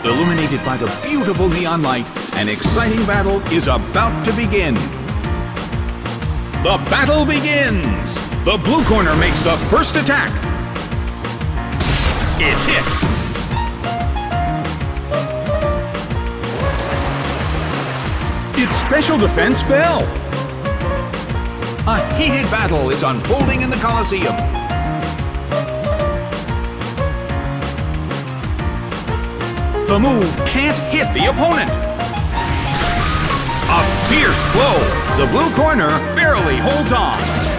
Illuminated by the beautiful neon light, an exciting battle is about to begin. The battle begins! The blue corner makes the first attack. It hits. Its special defense fell. A heated battle is unfolding in the Colosseum. The move can't hit the opponent. A fierce blow. The blue corner barely holds on.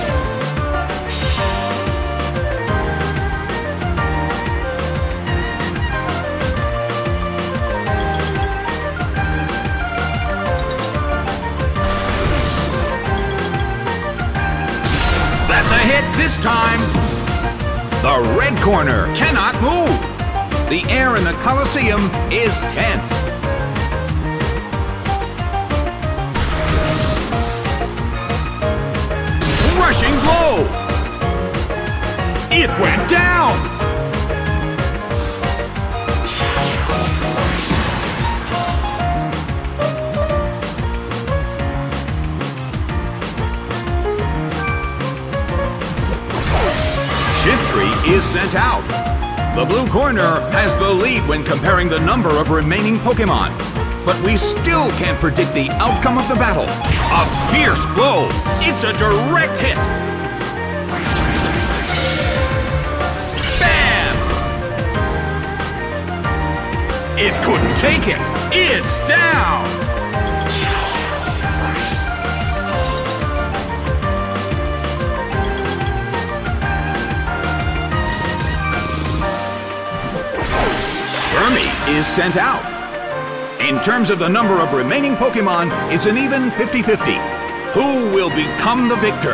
That's a hit this time. The red corner cannot move. The air in the Colosseum is tense. Rushing blow. It went down. Shiftry is sent out. The blue corner has the lead when comparing the number of remaining Pokémon. But we still can't predict the outcome of the battle. A fierce blow. It's a direct hit. Bam! It couldn't take it. It's down. Burmy is sent out. In terms of the number of remaining Pokémon, it's an even 50-50. Who will become the victor?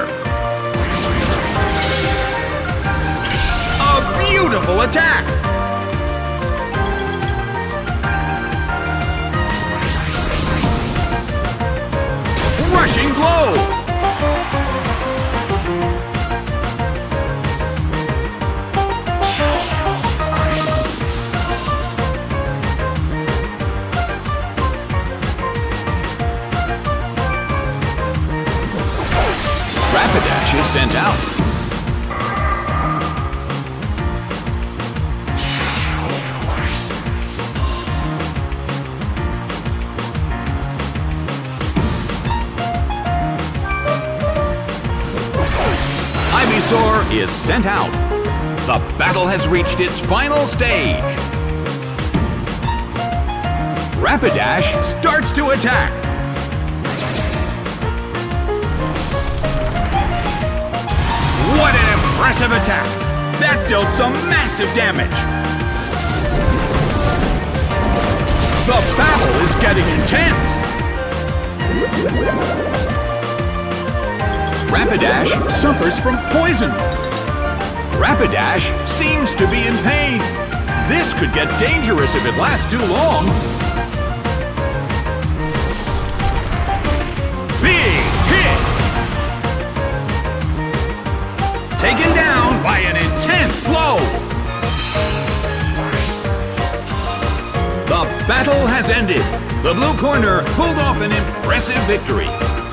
A beautiful attack! Rushing blow! Rapidash is sent out. Ivysaur is sent out. The battle has reached its final stage. Rapidash starts to attack. What an impressive attack! That dealt some massive damage! The battle is getting intense! Rapidash suffers from poison. Rapidash seems to be in pain. This could get dangerous if it lasts too long. Big hit! Taken down by an intense blow. The battle has ended. The blue corner pulled off an impressive victory.